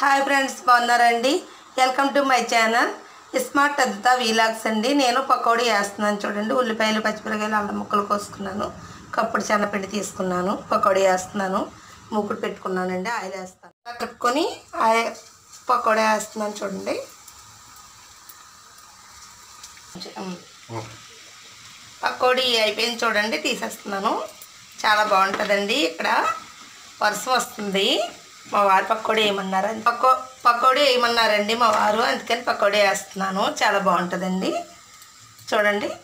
Hi friends, బాగున్నారండి? Welcome to my channel smart Adda vlogs అండి. నేను పకోడీ వేస్తున్నాను చూడండి. ఉల్లిపాయలు, పచ్చిమిరకాయలు, అల్లం ముక్కలు కోసుకున్నాను. కప్పుడు శనగపిండి తీసుకున్నాను. పకోడీ వేస్తున్నాను. మూకుడు పెట్టుకున్నానండి. ఆయిల్ వేస్తాను. కలుపుకొని పకోడీ వేస్తున్నాను చూడండి. పకోడీ అయిపోయింది చూడండి, తీసేస్తున్నాను. చాలా బాగుంటుందండి. ఇక్కడ వర్షం వస్తుంది. మా వారు పకోడీ వేయమన్నారండి. పకోడీ వేయమన్నారండి మా వారు, అందుకని పకోడీ వేస్తున్నాను. చాలా బాగుంటుందండి చూడండి.